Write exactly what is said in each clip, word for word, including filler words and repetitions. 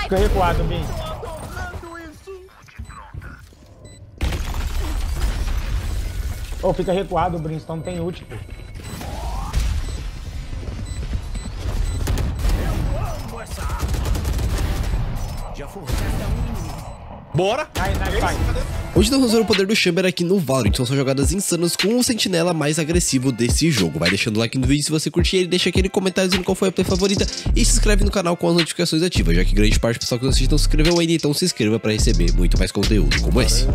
Fica recuado, Bin. Ô, oh, fica recuado, o Brimstone tem ult, pô. Bora! Vai, vai, vai. Hoje nós vamos ver o poder do Chamber aqui no Valorant. São jogadas insanas com o sentinela mais agressivo desse jogo. Vai deixando o like no vídeo se você curtir ele, deixa aquele comentário dizendo qual foi a play favorita e se inscreve no canal com as notificações ativas, já que grande parte do pessoal que não assiste não se inscreveu ainda, então se inscreva para receber muito mais conteúdo como esse.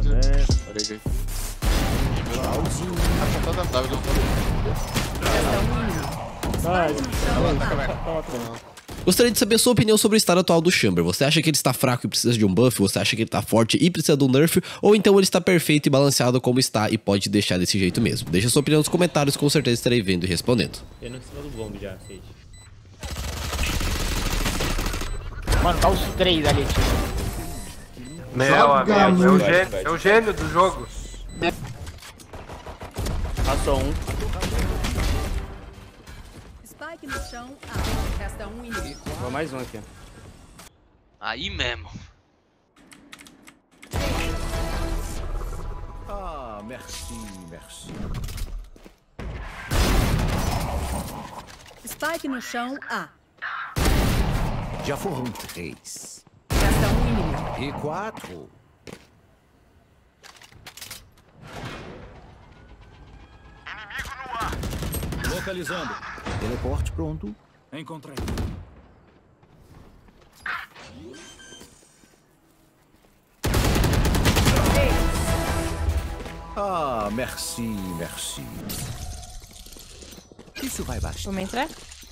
Gostaria de saber a sua opinião sobre o estado atual do Chamber. Você acha que ele está fraco e precisa de um buff? Você acha que ele está forte e precisa de um nerf? Ou então ele está perfeito e balanceado como está e pode deixar desse jeito mesmo? Deixa a sua opinião nos comentários, com certeza estarei vendo e respondendo. Eu não cima do bomb já, Sage. Mano, tá os três ali, tio. Meu amigo, é o gênio, é o gênio do jogo. Passou um. Spike no chão, A. Resta um inimigo. Vou mais um aqui. Aí mesmo. Ah, merci, merci. Spike no chão, A. Já foram três. Resta um inimigo. E quatro. Localizando. Teleporte pronto. Encontrei. Ah, merci, merci. Isso vai bastar. Vamos entrar?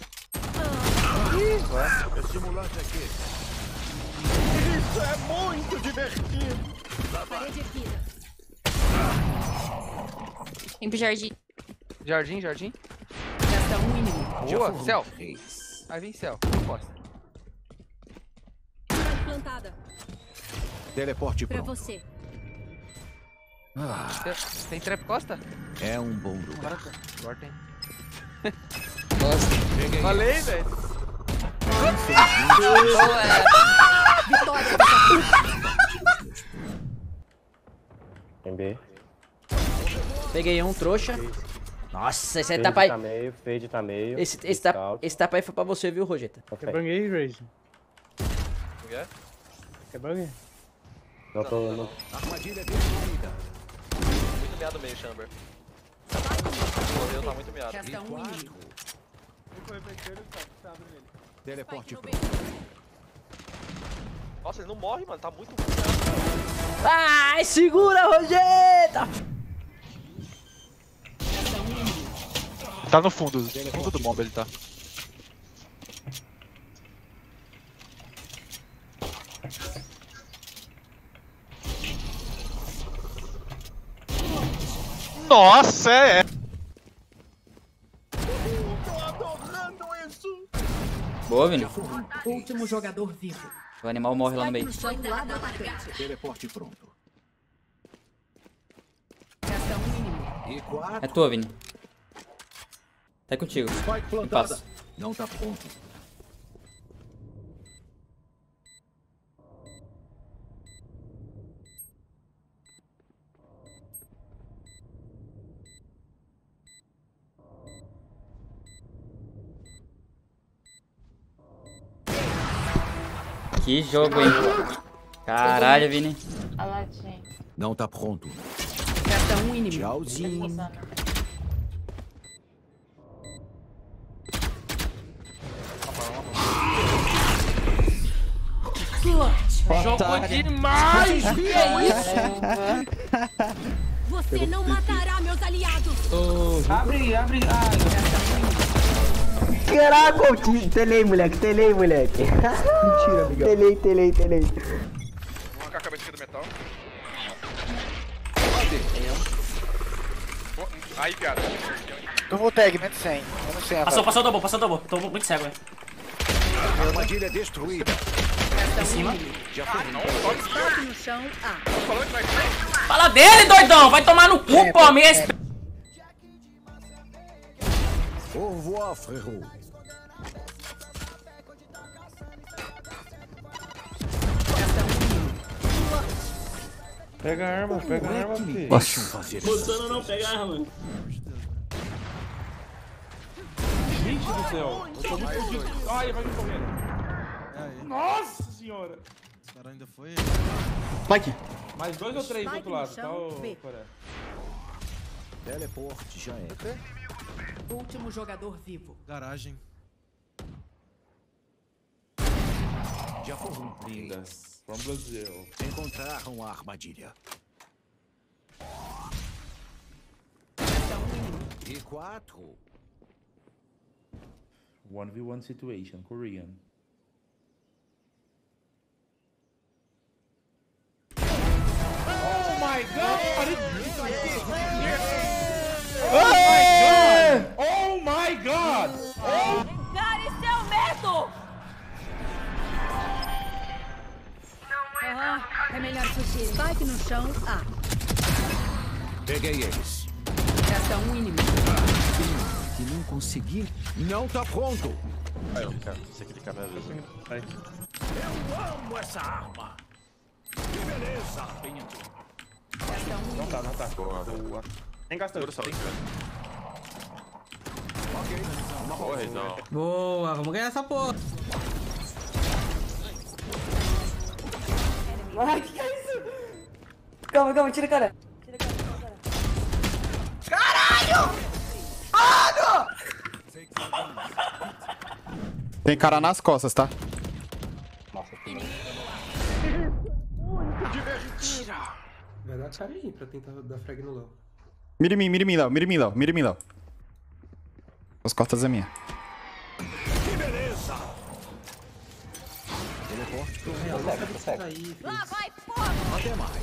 Estimulante aqui. Isso é muito divertido. Parede erguida. Vem pro jardim. Jardim, jardim. Resta um inimigo. Boa, céu. Três. Aí vem céu. Posta. Spike plantada. Teleporte Pra pronto. você. Ah, Tem, tem trap costa? é um bom lugar. Agora tem. Agora tem. Cheguei. Falei, velho. Vitória. Tem B. Peguei um, trouxa. Nossa, esse aí Fade tapa aí. tá meio, Fade tá meio. Esse, esse, tapa, esse tapa aí foi pra você, viu, Rogeta? Quer banguei, Rage? O quê? Quer banguei? Não tô... Não... Armadilha destruída. Muito miado meio, Chamber. Morreu, tá muito miado. Resta um inimigo. Teleporte pronto. Nossa, ele não morre, mano. Tá muito Ai, segura, Rogeta! Tá no fundo. No fundo do bomb ele tá. Nossa, é! Boa, Vini. Último jogador vivo. O animal morre lá no meio. No chão, lado atacante. Teleporte pronto. Resta um inimigo. E quatro. É tua, Vini. Tá contigo. Spike Me plantada. passa. Não tá pronto. Que jogo, hein? Caralho, Vini. A latinha. Não tá pronto. Resta um inimigo. Tchauzinho. Jogou demais! Você não matará meus aliados. Abre, abre. Caraca, eu te- telei, moleque, telei, moleque. Mentira, amigão. Telei, telei, telei. Vou arrancar a cabeça do metal. Aí, cara. Eu vou tag, menos cem. Menos cem, Passou, passou o double, passou o double. Tô muito cego, velho. Armadilha destruída. Resta Em um cima. inimigo. Já foi. Spike no chão, A. Fala dele, doidão! Vai tomar no cu, pô, mesmo! Au revoir, frérot. Pega a arma, pega a arma, filho. Nossa. Botando não, pega a arma. Gente do céu. Eu tô muito fudido. Ai, vai me correndo. Nossa senhora. Esse cara ainda foi. Spike. Mais dois ou três do outro lado, tá, ô Coreia? Teleporte já é. Último jogador vivo. Garagem. Já foram Linda. Vamos Brasil. Encontraram a armadilha. E quatro. one v one situation, Korean. Oh my god! Oh my god! Oh my god! Oh! Cara, esse é o medo! Ah, é melhor fugir. Spike no chão, A. Peguei eles. Resta um inimigo. Se não conseguir, não tá pronto. Vai, eu quero. Você clicar na vez. Eu amo essa arma. Que beleza. Resta um Não tá, não tá. Boa. Boa. Nem gastou. Segura só, Tem... Ok. Uma Porra, não. Boa, vamos ganhar essa porra. Ai, que que é isso? Calma, calma, tira a cara. Tira a cara, tira a cara. Caralho! Ah, não! Tem cara nas costas, tá? Nossa, que Vai dar cara aí pra tentar dar frag no Léo. Mira em mim, mira em mim, Léo. Mira em mim, Léo. Mira em mim, Léo. As costas é minha. Que beleza. Teleporte pro real. Lá vai, porra! Até mais.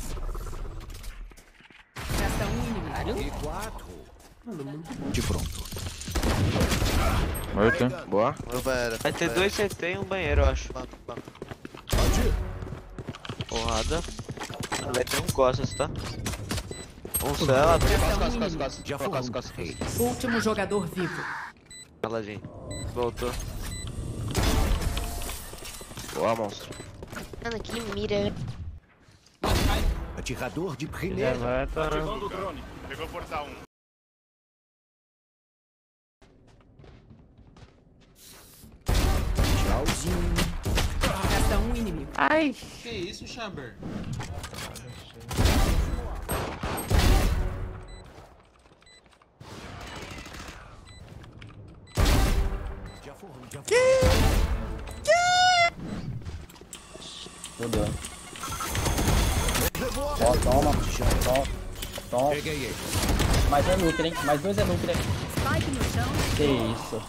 Resta um inimigo. E quatro. Mano, muito bom. De pronto. Morto. Boa. Vai ter dois C T e um banheiro, eu acho. Porrada. Vai ter um costas, tá? Um céu, Resta um inimigo. Já foram três. Último jogador vivo. Paladinho. Voltou. Boa, monstro. Mano, que mira. Atirador de primeira. Ativando o drone. Pegou portal um. Tchauzinho. Resta um inimigo. Ai. Que isso, Chamber? Já foram, já foram. Tudo. Ó, toma. Toma. Toma. Peguei ele. Mais um núcleo, hein? Mais dois é núcleo, hein? Spike no chão. Que isso?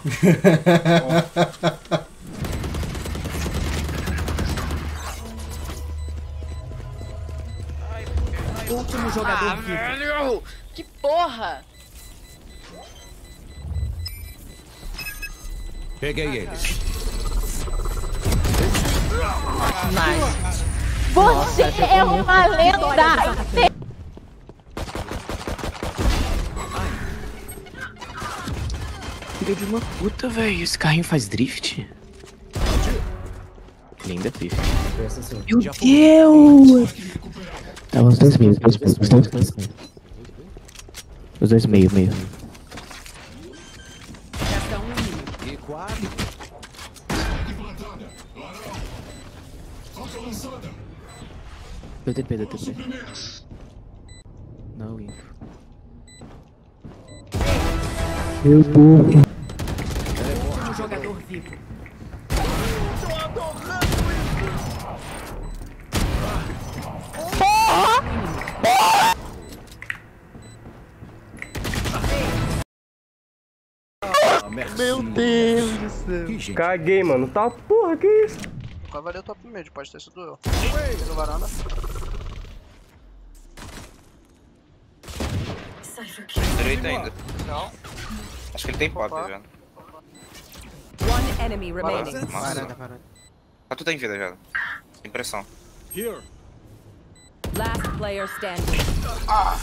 Último jogador Ah, vivo. velho! Que porra! Peguei eles. Nice. Você é uma lenda! Filho de uma puta, velho. Esse carrinho faz drift? Linda drift. Meu Deus! Tá, os dois meios, os dois meios, os dois meios. Os dois meio, meio. Resta um inimigo. E quatro. Deu T P, deu T P. Não, info. Meu burro. Último jogador vivo. Tô adorando isso. Meu Deus do céu. Caguei, mano. Tá porra, que isso? Qual valeu o top mid? Pode ter sido eu. No varanda. Direito ainda. Não. Acho que ele tem pop, já. One enemy remaining. Nossa. Tá tudo em vida já. Sem pressão. Here. Last player standing. Ah!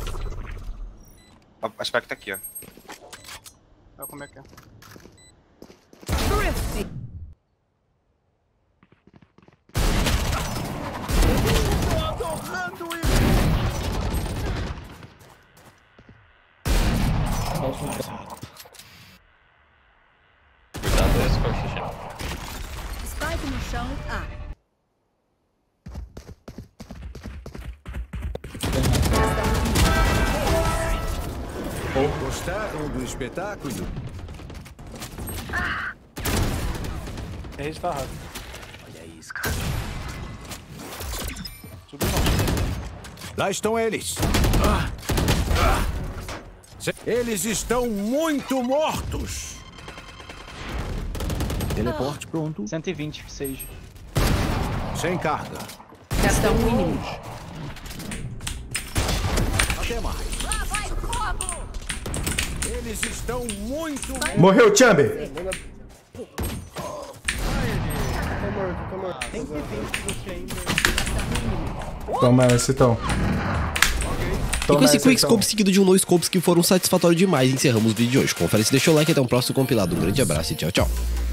A Spike tá aqui, ó. Olha como é que é. Thrifty. Tô adorando isso. Próximo chão A. Gostaram do espetáculo? É isso, tá errado. Olha isso, cara. Subiu não. Lá estão eles. Ah. Ah. Eles estão muito mortos. Teleporte pronto. cento e vinte, seja. Sem carga. Resta um inimigo. Até mais. Eles estão muito mortos. Morreu, Chamber. Toma esse, então. E com esse quick scope seguido de um no scopes que foram satisfatórios demais, encerramos o vídeo de hoje. Confere se deixou o like, até um próximo compilado. Um grande abraço e tchau, tchau.